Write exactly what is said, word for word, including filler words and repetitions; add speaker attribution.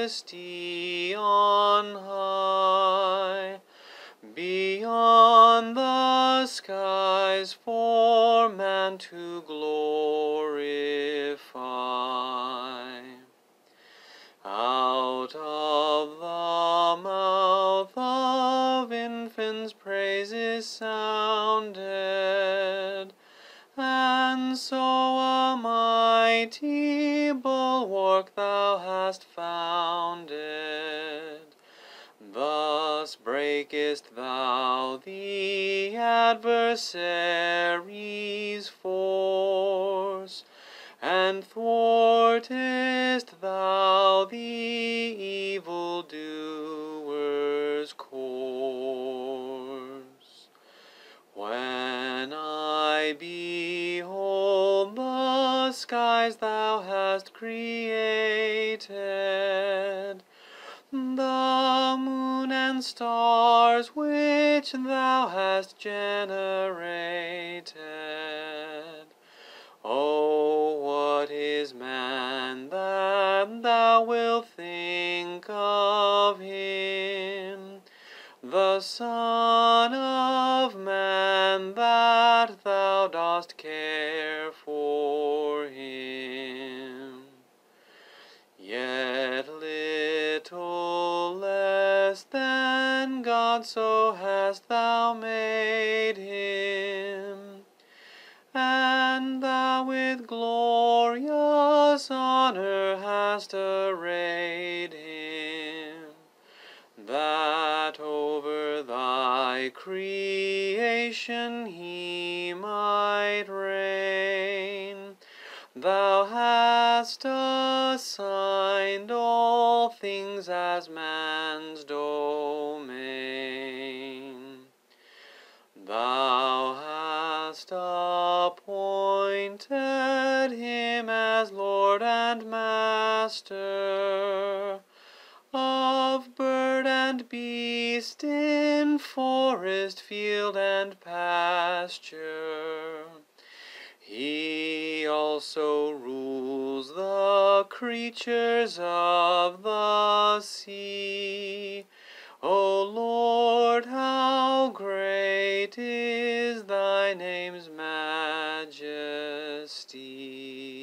Speaker 1: majesty on high, beyond the skies for man to glorify. Out of the mouth of infants praises sounded, and so a mighty bulwark thou hast founded. Thus breakest thou the adversary's force, and thwartest thou the evildoer's course. When I behold the skies thou hast created, the moon and stars which thou hast generated, oh, what is man that thou wilt think of him, the Son of Man that thou dost care for him? Yet little less than God so hast thou made him, and thou with glorious honor hast arrayed him, that over thy creation he might reign. Thou hast assigned all things as man's domain. Thou hast appointed him as Lord and Master of bird and beast, in forest, field, and pasture. He also rules the creatures of the sea. O Lord, how great is thy name's majesty!